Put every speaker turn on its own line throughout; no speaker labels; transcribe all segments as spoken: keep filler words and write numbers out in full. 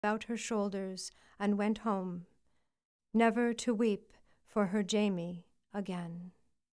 about her shoulders and went home, never to weep for her Jamie again.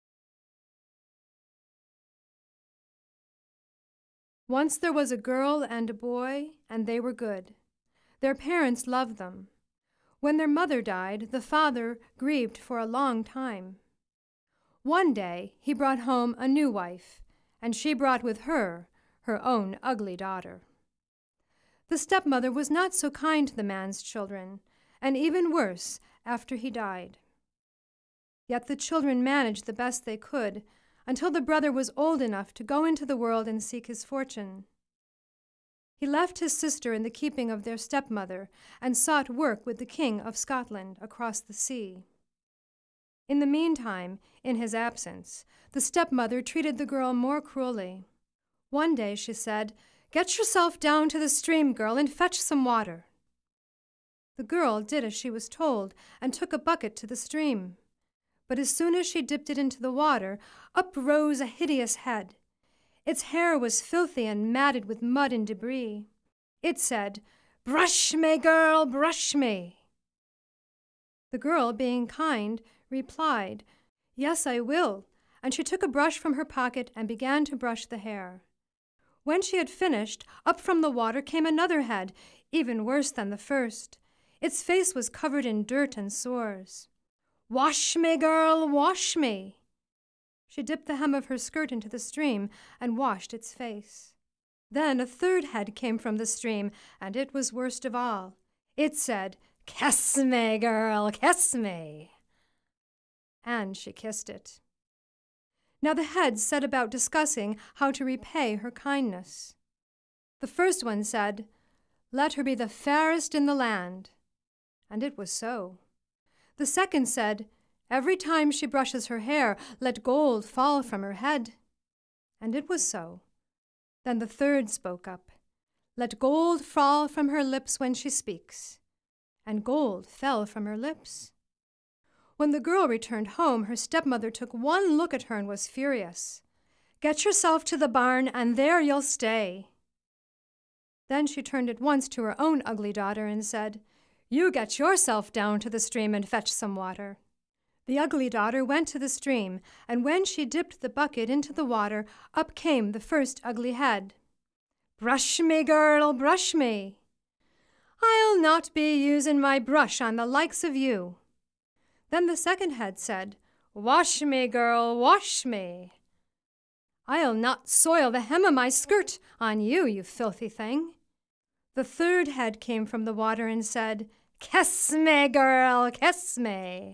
Once there was a girl and a boy, and they were good. Their parents loved them. When their mother died, the father grieved for a long time. One day he brought home a new wife, and she brought with her her own ugly daughter. The stepmother was not so kind to the man's children, and even worse after he died. Yet the children managed the best they could until the brother was old enough to go into the world and seek his fortune. He left his sister in the keeping of their stepmother and sought work with the King of Scotland across the sea. In the meantime, in his absence, the stepmother treated the girl more cruelly. One day she said, "Get yourself down to the stream, girl, and fetch some water." The girl did as she was told and took a bucket to the stream. But as soon as she dipped it into the water, up rose a hideous head. Its hair was filthy and matted with mud and debris. It said, "Brush me, girl, brush me." The girl, being kind, replied, "Yes, I will," and she took a brush from her pocket and began to brush the hair. When she had finished, up from the water came another head, even worse than the first. Its face was covered in dirt and sores. "Wash me, girl, wash me." She dipped the hem of her skirt into the stream and washed its face. Then a third head came from the stream, and it was worst of all. It said, "Kiss me, girl, kiss me." And she kissed it. Now the heads set about discussing how to repay her kindness. The first one said, "Let her be the fairest in the land." And it was so. The second said, "Every time she brushes her hair, let gold fall from her head." And it was so. Then the third spoke up, "Let gold fall from her lips when she speaks." And gold fell from her lips. When the girl returned home, her stepmother took one look at her and was furious. "Get yourself to the barn, and there you'll stay." Then she turned at once to her own ugly daughter and said, "You get yourself down to the stream and fetch some water." The ugly daughter went to the stream, and when she dipped the bucket into the water, up came the first ugly head. "Brush me, girl, brush me." "I'll not be using my brush on the likes of you." Then the second head said, "Wash me, girl, wash me." "I'll not soil the hem of my skirt on you, you filthy thing." The third head came from the water and said, "Kiss me, girl, kiss me."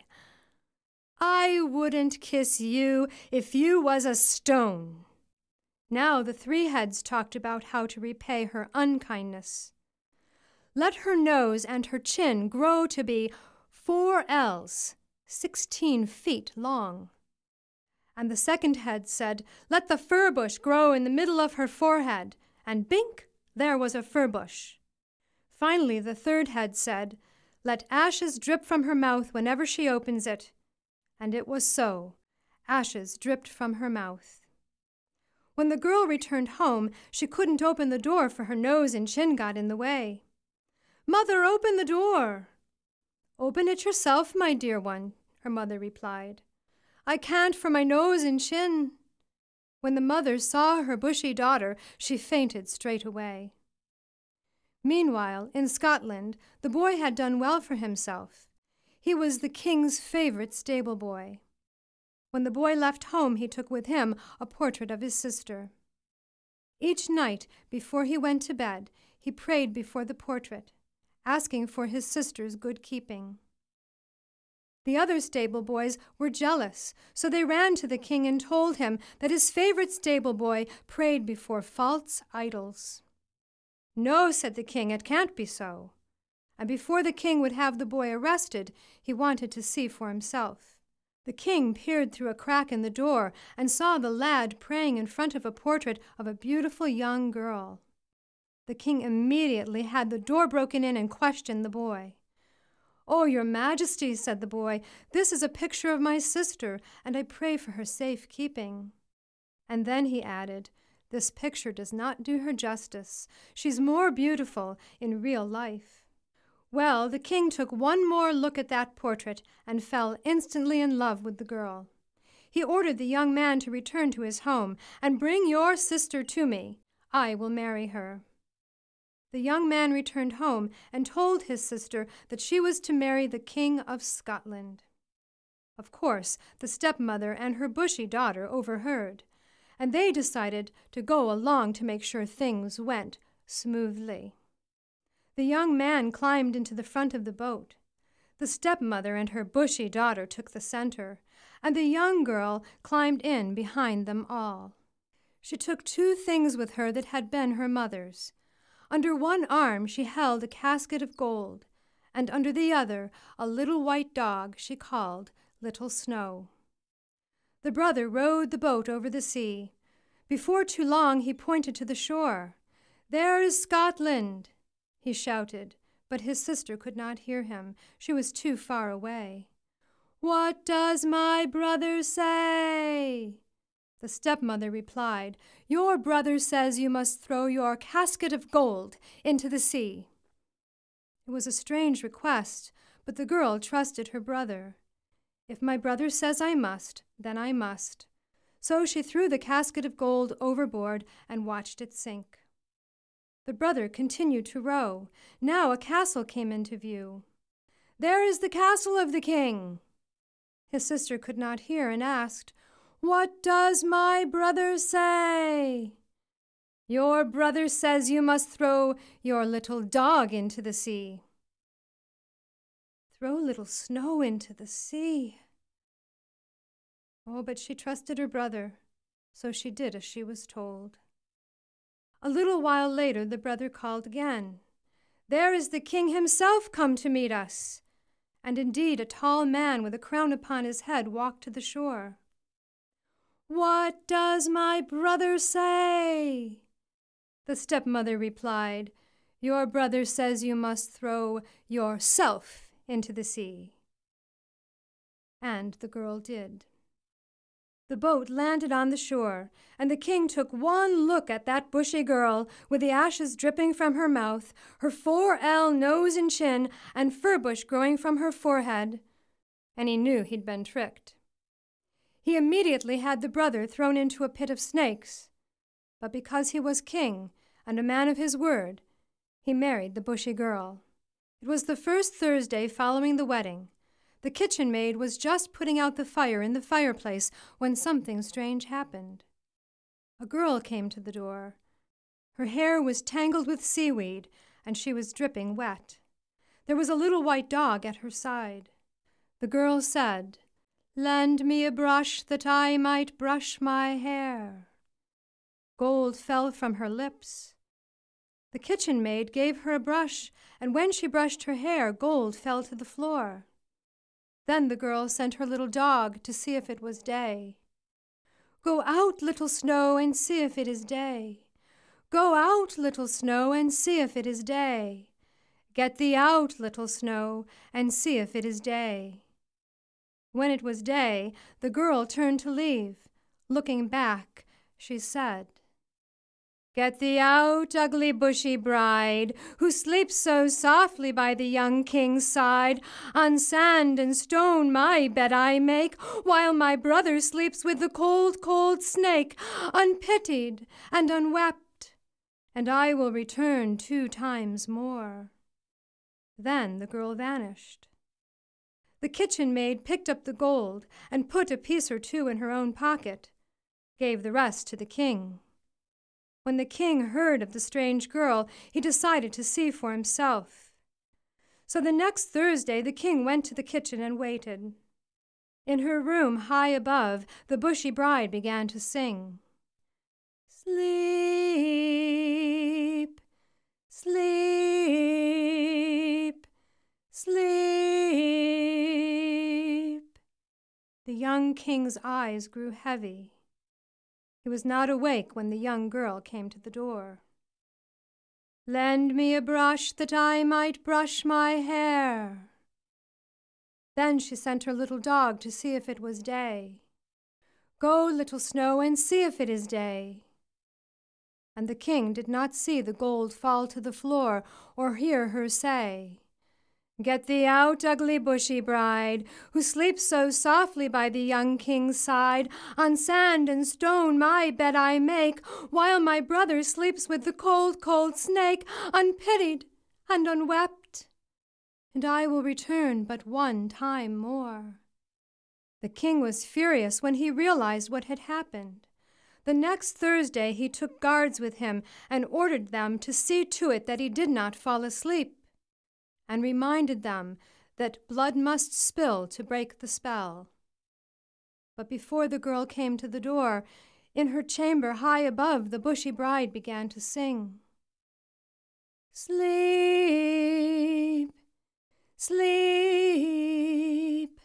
"I wouldn't kiss you if you was a stone." Now the three heads talked about how to repay her unkindness. "Let her nose and her chin grow to be four ells, sixteen feet long." And the second head said, "Let the fir bush grow in the middle of her forehead," and bink, there was a fir bush. Finally the third head said, "Let ashes drip from her mouth whenever she opens it." And it was so. Ashes dripped from her mouth. When the girl returned home, she couldn't open the door for her nose and chin got in the way. "Mother, open the door." "Open it yourself, my dear one," her mother replied. "I can't for my nose and chin." When the mother saw her bushy daughter, she fainted straight away. Meanwhile, in Scotland, the boy had done well for himself. He was the king's favorite stable boy. When the boy left home, he took with him a portrait of his sister. Each night, before he went to bed, he prayed before the portrait, asking for his sister's good keeping. The other stable boys were jealous, so they ran to the king and told him that his favorite stable boy prayed before false idols. "No," said the king, "it can't be so." And before the king would have the boy arrested, he wanted to see for himself. The king peered through a crack in the door and saw the lad praying in front of a portrait of a beautiful young girl. The king immediately had the door broken in and questioned the boy. "Oh, your majesty," said the boy, "this is a picture of my sister, and I pray for her safe keeping." And then he added, "This picture does not do her justice. She's more beautiful in real life." Well, the king took one more look at that portrait and fell instantly in love with the girl. He ordered the young man to return to his home and bring your sister to me. I will marry her. The young man returned home and told his sister that she was to marry the King of Scotland. Of course, the stepmother and her bushy daughter overheard, and they decided to go along to make sure things went smoothly. The young man climbed into the front of the boat. The stepmother and her bushy daughter took the center, and the young girl climbed in behind them all. She took two things with her that had been her mother's. Under one arm she held a casket of gold, and under the other a little white dog she called Little Snow. The brother rowed the boat over the sea. Before too long he pointed to the shore. "There is Scotland," he shouted, but his sister could not hear him. She was too far away. "What does my brother say?" The stepmother replied, "Your brother says you must throw your casket of gold into the sea." It was a strange request, but the girl trusted her brother. "If my brother says I must, then I must." So she threw the casket of gold overboard and watched it sink. The brother continued to row. Now a castle came into view. "There is the castle of the king." His sister could not hear and asked, "What does my brother say?" "Your brother says you must throw your little dog into the sea." Throw Little Snow into the sea. Oh, but she trusted her brother, so she did as she was told. A little while later the brother called again. "There is the king himself come to meet us." And indeed a tall man with a crown upon his head walked to the shore. "What does my brother say?" The stepmother replied, "Your brother says you must throw yourself into the sea." And the girl did. The boat landed on the shore, and the king took one look at that bushy girl with the ashes dripping from her mouth, her four L nose and chin, and fur bush growing from her forehead, and he knew he'd been tricked. He immediately had the brother thrown into a pit of snakes, but because he was king and a man of his word, he married the bushy girl. It was the first Thursday following the wedding. The kitchen maid was just putting out the fire in the fireplace when something strange happened. A girl came to the door. Her hair was tangled with seaweed, and she was dripping wet. There was a little white dog at her side. The girl said, "Lend me a brush that I might brush my hair." Gold fell from her lips. The kitchen maid gave her a brush, and when she brushed her hair, gold fell to the floor. Then the girl sent her little dog to see if it was day. "Go out, Little Snow, and see if it is day. Go out, Little Snow, and see if it is day. Get thee out, Little Snow, and see if it is day." When it was day, the girl turned to leave. Looking back, she said, "Get thee out, ugly bushy bride, who sleeps so softly by the young king's side. On sand and stone my bed I make, while my brother sleeps with the cold, cold snake, unpitied and unwept, and I will return two times more." Then the girl vanished. The kitchen maid picked up the gold and put a piece or two in her own pocket, gave the rest to the king. When the king heard of the strange girl, he decided to see for himself. So the next Thursday the king went to the kitchen and waited. In her room high above, the bushy bride began to sing. "Sleep, sleep, sleep." The young king's eyes grew heavy. He was not awake when the young girl came to the door. "Lend me a brush that I might brush my hair." Then she sent her little dog to see if it was day. "Go, Little Snow, and see if it is day." And the king did not see the gold fall to the floor or hear her say, Get thee out, ugly bushy bride, who sleeps so softly by the young king's side. On sand and stone my bed I make, while my brother sleeps with the cold, cold snake, unpitied and unwept. And I will return but one time more." The king was furious when he realized what had happened. The next Thursday he took guards with him and ordered them to see to it that he did not fall asleep, and reminded them that blood must spill to break the spell. But before the girl came to the door, in her chamber high above, the bushy bride began to sing. "Sleep, sleep,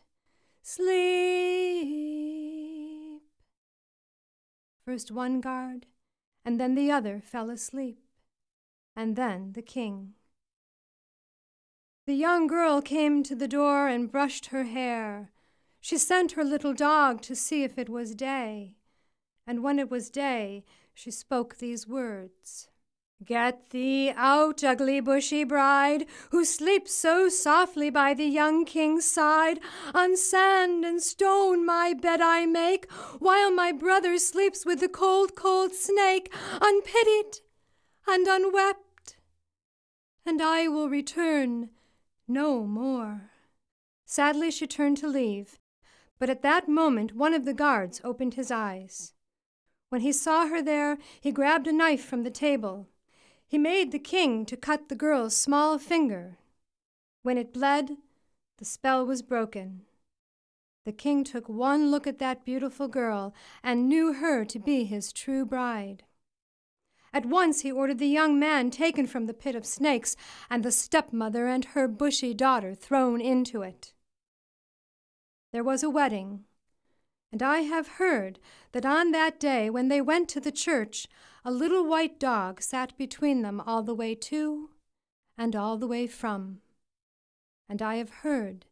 sleep." First one guard, and then the other fell asleep, and then the king. The young girl came to the door and brushed her hair. She sent her little dog to see if it was day, and when it was day, she spoke these words: "Get thee out, ugly bushy bride, who sleeps so softly by the young king's side. On sand and stone my bed I make, while my brother sleeps with the cold, cold snake, unpitied and unwept. And I will return no more." Sadly she turned to leave, but at that moment one of the guards opened his eyes. When he saw her there, he grabbed a knife from the table. He made the king to cut the girl's small finger. When it bled, the spell was broken. The king took one look at that beautiful girl and knew her to be his true bride. At once he ordered the young man taken from the pit of snakes, and the stepmother and her bushy daughter thrown into it. There was a wedding, and I have heard that on that day when they went to the church, a little white dog sat between them all the way to and all the way from. And I have heard